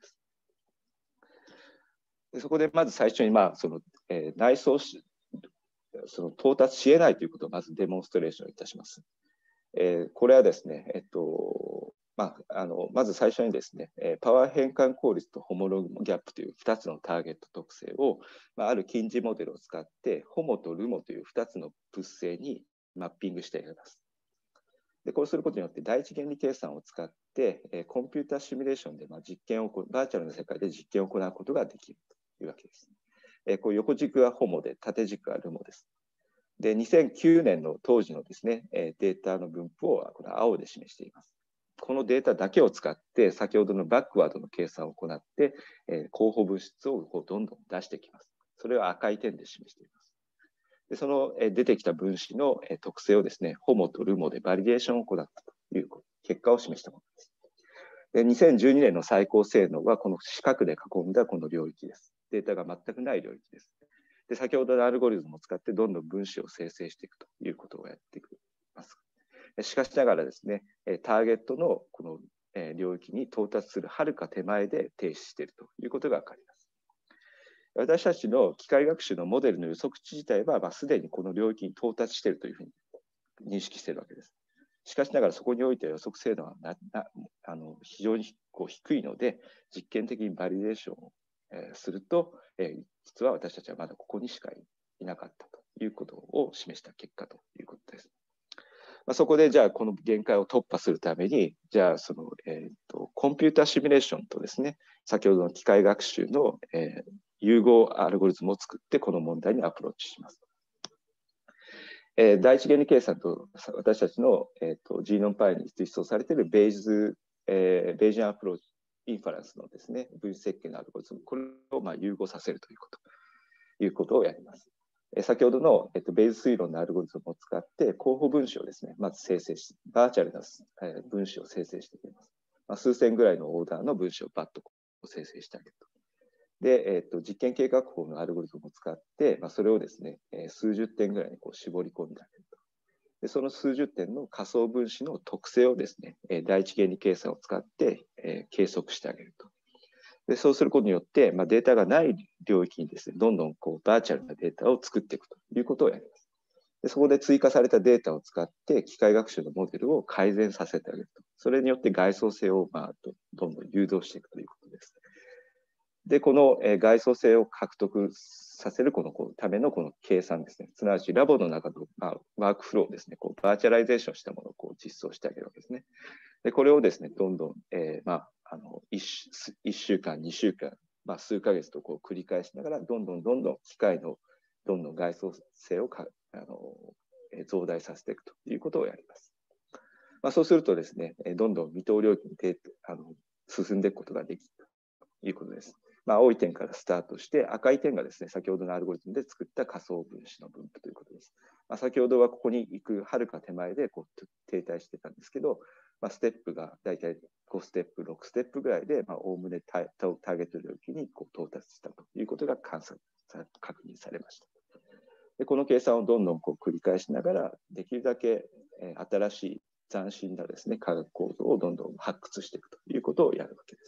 でそこでまず最初に内装その到達し得ないということをまずデモンストレーションいたします。これはですね、まず最初にですね、パワー変換効率とホモログギャップという2つのターゲット特性を、ある近似モデルを使って、ホモとルモという2つの物性にマッピングしています。でこうすることによって第一原理計算を使って、コンピュータシミュレーションでバーチャルの世界で実験を行うことができるというわけです。こう横軸がホモで、縦軸がルモです。で、2009年の当時のですね、データの分布をこの青で示しています。このデータだけを使って、先ほどのバックワードの計算を行って、候補物質をどんどん出してきます。それを赤い点で示しています。でその出てきた分子の特性をですね、ホモとルモでバリデーションを行ったという結果を示したものです。で2012年の最高性能はこの四角で囲んだこの領域です。データが全くない領域です。で先ほどのアルゴリズムを使ってどんどん分子を生成していくということをやっていきます。 しかしながらですね、ターゲットのこの領域に到達するはるか手前で停止しているということが分かります。私たちの機械学習のモデルの予測値自体は、すでにこの領域に到達しているというふうに認識しているわけです。しかしながらそこにおいては予測精度は非常に低いので、実験的にバリデーションをすると、実は私たちはまだここにしかいなかったということを示した結果ということです。そこでじゃあこの限界を突破するために、じゃあその、コンピュータシミュレーションとですね、先ほどの機械学習の、融合アルゴリズムを作ってこの問題にアプローチします。第一原理計算と私たちの、ジーノムパイに実装されているベイジャンアプローチインファレンスのですね、分子設計のアルゴリズム、これを融合させるということをやります。先ほどの、ベイズ推論のアルゴリズムを使って候補分子をですね、まず生成し、バーチャルな分子を生成していきます。数千ぐらいのオーダーの分子をバッと生成してあげると。で、実験計画法のアルゴリズムを使って、それをですね、数十点ぐらいに絞り込んであげると。で、その数十点の仮想分子の特性をですね、第一原理計算を使って、計測してあげると。で、そうすることによって、データがない領域にですね、どんどんバーチャルなデータを作っていくということをやります。で、そこで追加されたデータを使って機械学習のモデルを改善させてあげると。それによって外装性をどんどん誘導していくということです。で、この外装性を獲得させるこのためのこの計算ですね。すなわちラボの中のワークフローですね、バーチャライゼーションしたものを実装してあげるわけですね。で、これをですね、どんどん、1週間、2週間、数ヶ月と繰り返しながら、どんどん機械のどんどん外装性を増大させていくということをやります。そうするとですね、どんどん未踏領域に進んでいくことができるということです。青い点からスタートして、赤い点がですね、先ほどのアルゴリズムで作った仮想分子の分布ということです。先ほどはここに行くはるか手前で停滞してたんですけど、ステップが大体5ステップ、6ステップぐらいで、おおむねターゲット領域に到達したということが確認されました。で、この計算をどんどん繰り返しながら、できるだけ新しい斬新なですね、科学構造をどんどん発掘していくということをやるわけです。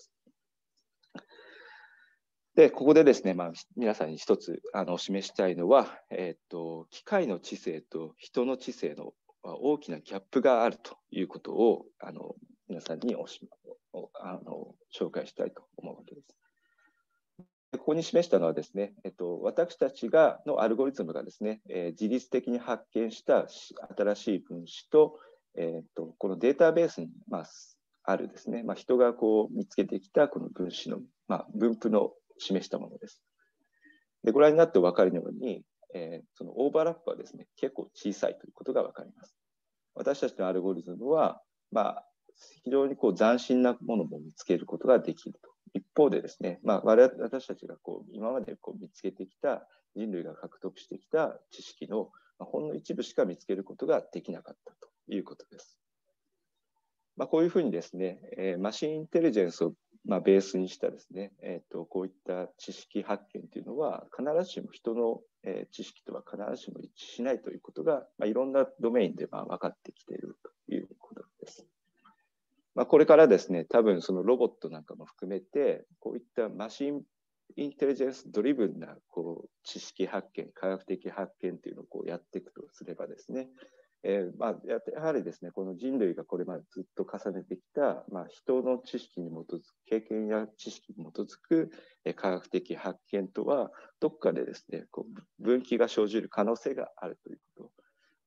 で、ここでですね、皆さんに一つ示したいのは、機械の知性と人の知性の大きなギャップがあるということを皆さんに紹介したいと思うわけです。ここに示したのはですね、私たちのアルゴリズムがですね、自律的に発見した新しい分子と、このデータベースにあるですね、人が見つけてきたこの分子の、分布の示したものです。で、ご覧になってお分かりのように、そのオーバーラップはですね、結構小さいということが分かります。私たちのアルゴリズムは、非常に斬新なものも見つけることができると。一方でですね、私たちが今まで見つけてきた、人類が獲得してきた知識のほんの一部しか見つけることができなかったということです。こういうふうにですね、マシンインテリジェンスをベースにしたですね、こういった知識発見というのは、必ずしも人の知識とは必ずしも一致しないということが、いろんなドメインで分かってきているということです。これからですね、多分そのロボットなんかも含めて、こういったマシンインテリジェンスドリブンな知識発見、科学的発見というのをやっていくとすればですね、やはりですね、この人類がこれまでずっと重ねてきた、人の知識に基づく、経験や知識に基づく科学的発見とは、どこかでですね、分岐が生じる可能性があるということ。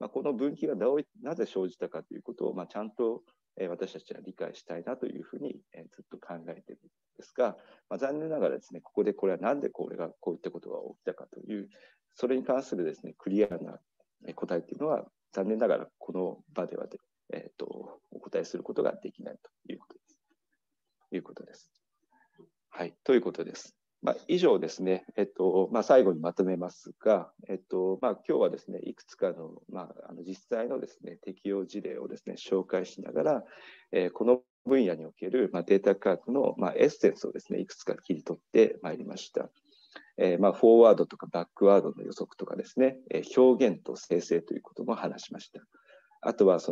この分岐がなぜ生じたかということを、ちゃんと私たちは理解したいなというふうにずっと考えているんですが、残念ながらですね、これはなんでこういったことが起きたかという、それに関するですね、クリアな答えというのは、残念ながらこの場ではお答えすることができないということです。はい、ということです。以上ですね、最後にまとめますが、今日はですね、いくつかの、実際のですね、適用事例をですね、紹介しながら、この分野における、データ科学の、エッセンスをですね、いくつか切り取ってまいりました。フォーワードとかバックワードの予測とかですね、表現と生成ということも話しました。あとはその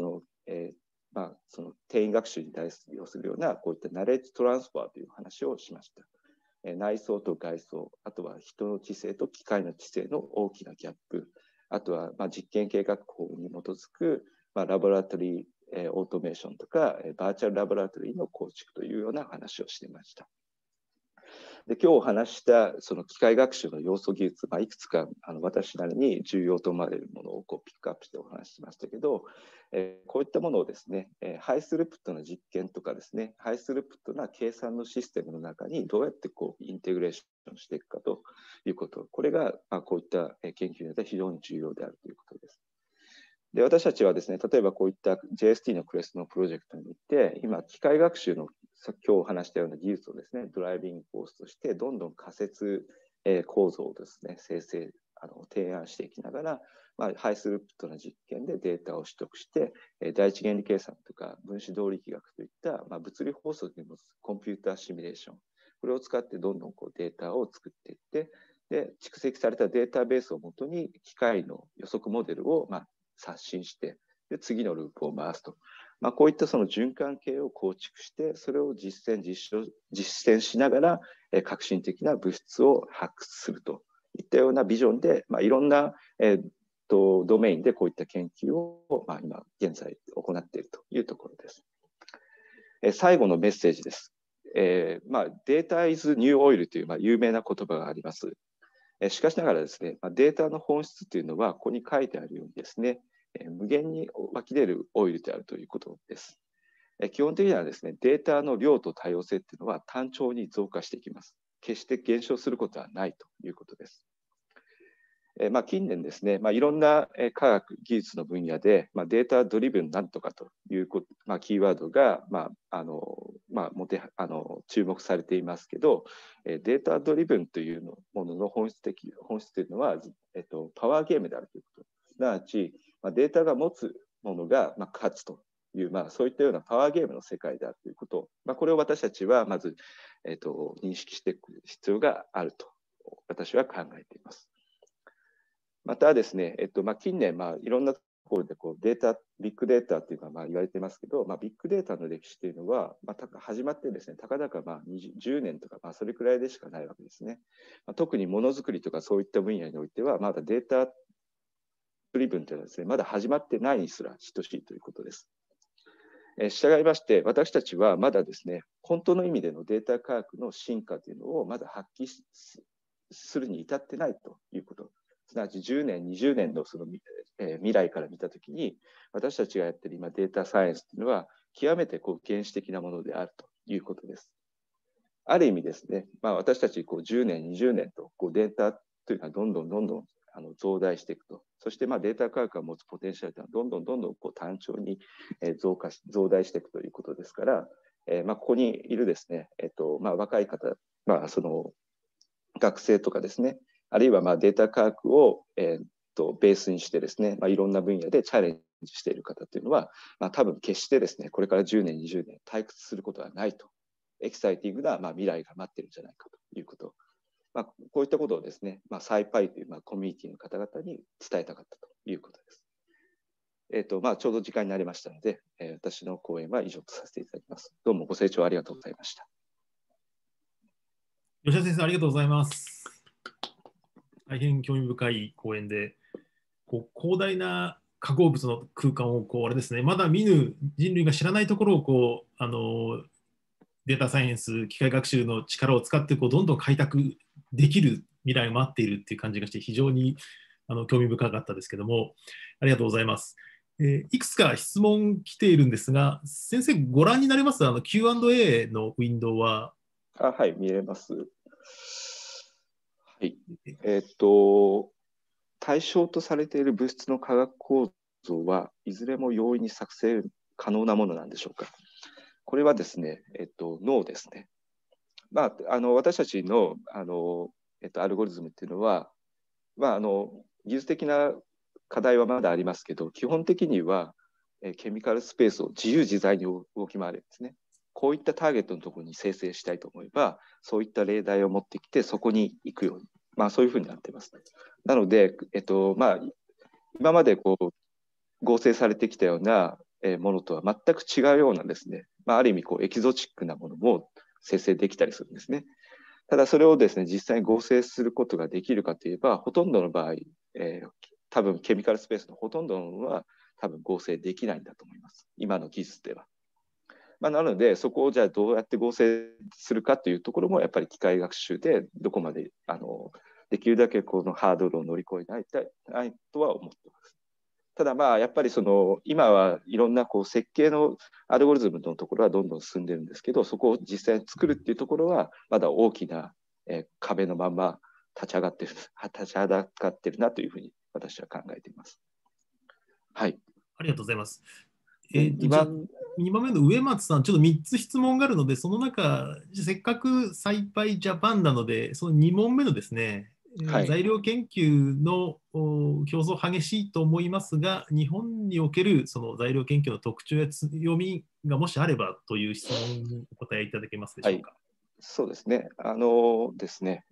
その定員学習に対する要するようなこういったナレッジトランスファーという話をしました。内装と外装、あとは人の知性と機械の知性の大きなギャップ、あとは実験計画法に基づくラボラトリーオートメーションとかバーチャルラボラトリーの構築というような話をしていました。で今日お話したその機械学習の要素技術、いくつか私なりに重要と思われるものをピックアップしてお話ししましたけど、こういったものをですね、ハイスループットの実験とかですね、ハイスループットな計算のシステムの中にどうやってインテグレーションしていくかということ、これがこういった研究においては非常に重要であるということです。で私たちはですね、例えばこういった JST のクレスのプロジェクトにおいて、今、機械学習の今日話したような技術をですね、ドライビングフォースとして、どんどん仮説構造をですね、提案していきながら、ハイスループットの実験でデータを取得して、第一原理計算とか分子動力学といった、物理法則に基づくコンピューターシミュレーション、これを使ってどんどんデータを作っていって、で蓄積されたデータベースをもとに機械の予測モデルを刷新して、で次のループを回すと、こういったその循環系を構築して、それを実践しながら、革新的な物質を発掘するといったようなビジョンで、いろんな、ドメインでこういった研究を、今現在行っているというところです。最後のメッセージです。データ is new oil という有名な言葉があります。しかしながらですね、データの本質というのは、ここに書いてあるようにですね、無限に湧き出るオイルであるということです。基本的にはですね、データの量と多様性というのは単調に増加していきます。決して減少することはないということです。近年ですね、いろんな科学技術の分野で、データドリブンなんとかというキーワードが注目されていますけど、データドリブンというものの本質というのは、パワーゲームであるということ。すなわち、データが持つものが勝つという、そういったようなパワーゲームの世界であるということ、これを私たちはまず、認識していく必要があると私は考えています。またですね、近年、いろんなところでビッグデータというのは言われていますけど、ビッグデータの歴史というのは、始まってですね、たかだか10年とか、それくらいでしかないわけですね。特にものづくりとかそういった分野においては、まだデータドリブンというのはですね、まだ始まってないにすら等しいということです。従いまして、私たちはまだですね、本当の意味でのデータ科学の進化というのをまだ発揮するに至ってないということ。すなわち10年、20年のその未来から見たときに、私たちがやっている今データサイエンスというのは、極めて原始的なものであるということです。ある意味ですね、私たち10年、20年とデータというのはどんどん増大していくと。そしてデータ科学が持つポテンシャルというのはどんどん単調に増大していくということですから、ここにいるですね、若い方、その学生とかですね、あるいはデータ科学を、ベースにしてですね、いろんな分野でチャレンジしている方というのは、多分決してですね、これから10年、20年退屈することはないと、エキサイティングな未来が待っているんじゃないかということ。こういったことをですね、サイパイというコミュニティの方々に伝えたかったということです。ちょうど時間になりましたので、私の講演は以上とさせていただきます。どうもご清聴ありがとうございました。 吉田先生、ありがとうございます。大変興味深い講演で、広大な化合物の空間をあれですね、まだ見ぬ人類が知らないところをデータサイエンス、機械学習の力を使ってどんどん開拓できる未来が待っているっていう感じがして、非常に興味深かったですけども、ありがとうございます。いくつか質問来ているんですが、先生、ご覧になれます？Q&A のウィンドウは。 はい、見えます。はい。対象とされている物質の化学構造はいずれも容易に作成可能なものなんでしょうか。これはですね、ノーですね。私たちのアルゴリズムっていうのは、技術的な課題はまだありますけど、基本的にはケミカルスペースを自由自在に動き回れるんですね。こういったターゲットのところに生成したいと思えば、そういった例題を持ってきて、そこに行くように、そういうふうになっています。なので、今まで合成されてきたようなものとは全く違うようなですね、ある意味エキゾチックなものも生成できたりするんですね。ただそれをですね、実際に合成することができるかといえば、ほとんどの場合、多分ケミカルスペースのほとんどのものは多分合成できないんだと思います。今の技術では。なので、そこをじゃあどうやって合成するかというところも、やっぱり機械学習でどこまでできるだけこのハードルを乗り越えないとは思っています。ただやっぱり今はいろんな設計のアルゴリズムのところはどんどん進んでるんですけど、そこを実際に作るっていうところはまだ大きな壁のまま立ち上がってるなというふうに私は考えています。はい。 ありがとうございます。 2 じゃあ番 2番目の植松さん、ちょっと3つ質問があるので、その中、せっかくサイパイジャパンなので、その2問目のですね、 はい。 材料研究の競争激しいと思いますが、日本におけるその材料研究の特徴や強みがもしあればという質問にお答えいただけますでしはい。 ょうか。 そうですね。ですね、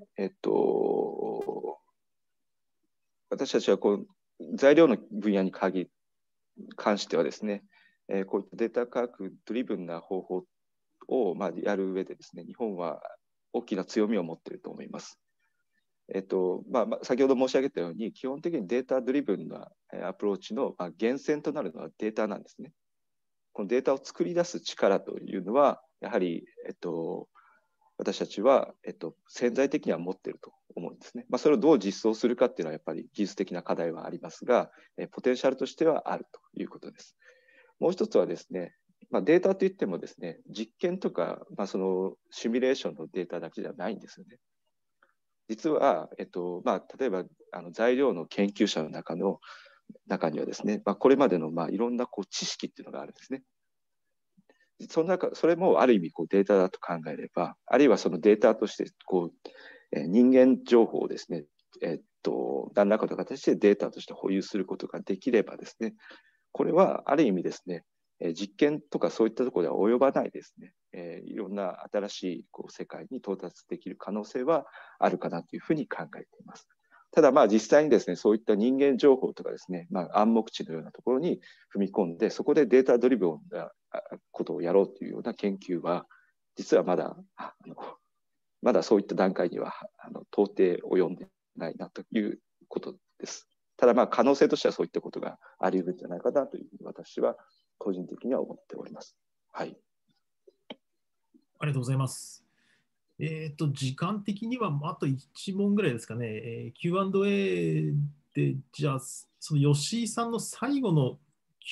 私たちは材料の分野に関してはですね、こういったデータ科学ドリブンな方法をやる上でですね、日本は大きな強みを持っていると思います。先ほど申し上げたように、基本的にデータドリブンなアプローチの源泉となるのはデータなんですね。このデータを作り出す力というのは、やはり、私たちは、潜在的には持っていると思うんですね。それをどう実装するかっていうのはやっぱり技術的な課題はありますが、ポテンシャルとしてはあるということです。もう一つはですね、データといってもですね、実験とか、そのシミュレーションのデータだけじゃないんですよね。実は、例えば材料の研究者の中にはですね、これまでのいろんな知識っていうのがあるんですね。それもある意味データだと考えれば、あるいはそのデータとして人間情報をですね、何らかの形でデータとして保有することができればですね、これはある意味ですね、実験とかそういったところでは及ばないですね、いろんな新しい世界に到達できる可能性はあるかなというふうに考えています。ただ実際にですね、そういった人間情報とかですね、暗黙知のようなところに踏み込んで、そこでデータドリブンなことをやろうというような研究は、実はまだそういった段階には到底及んでないなということです。ただ可能性としてはそういったことがあり得るんじゃないかなというふうに私は個人的には思っております。はい。 ありがとうございます。時間的にはあと1問ぐらいですかね。Q&A で、じゃあ、その吉井さんの最後の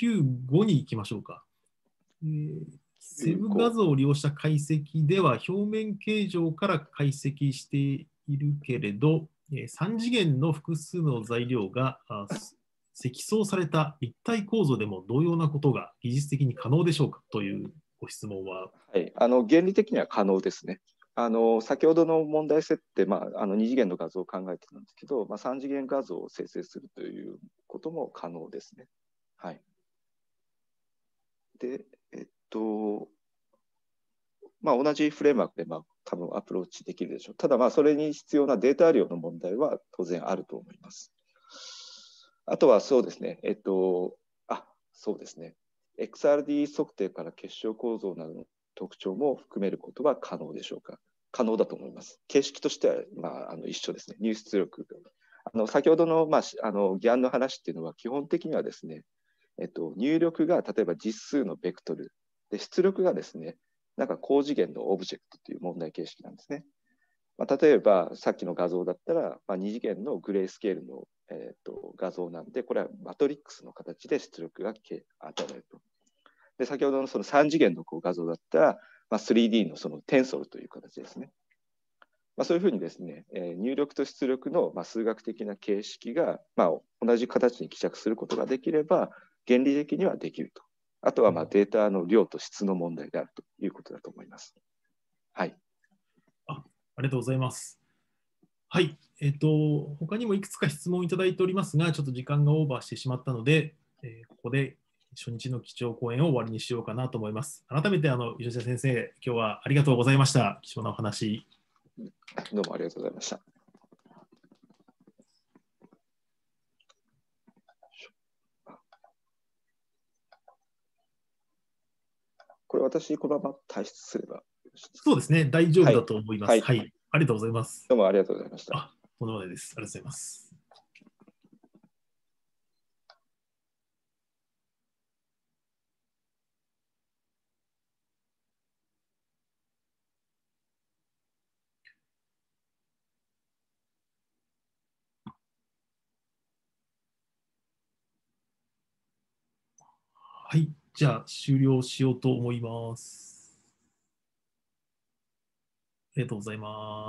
Q5 に行きましょうか。セブ画像を利用した解析では、表面形状から解析しているけれど、3次元の複数の材料が積層された立体構造でも同様なことが技術的に可能でしょうかというご質問は。 はい、原理的には可能ですね。先ほどの問題設定、2次元の画像を考えてたんですけど、3次元画像を生成するということも可能ですね。はい。で、同じフレームワークで、多分アプローチできるでしょう。ただ、それに必要なデータ量の問題は当然あると思います。あとはそうですね、そうですね。XRD 測定から結晶構造などの特徴も含めることは可能でしょうか。可能だと思います。形式としては、一緒ですね。入出力。先ほどの、ギャンの話っていうのは、基本的にはですね、入力が例えば実数のベクトルで、出力がですね、高次元のオブジェクトという問題形式なんですね。例えばさっきの画像だったら、2次元のグレースケールの、画像なんで、これはマトリックスの形で出力が与えられると。で先ほどのその3次元の画像だったら、3D のそのテンソルという形ですね。そういうふうにですね、入力と出力の数学的な形式が同じ形に希釈することができれば、原理的にはできると。あとはデータの量と質の問題であるということだと思います。はい。 ありがとうございます。はい。他にもいくつか質問いただいておりますが、ちょっと時間がオーバーしてしまったので、ここで初日の基調講演を終わりにしようかなと思います。改めて、吉田先生、今日はありがとうございました。貴重なお話。 どうもありがとうございました。 これ私、このまま退出すればよろしいですか？ そうですね、大丈夫だと思います。 はいはい。ありがとうございます。 どうもありがとうございました。 あ、とんでもないです。ありがとうございます。はい。じゃあ、終了しようと思います。ありがとうございます。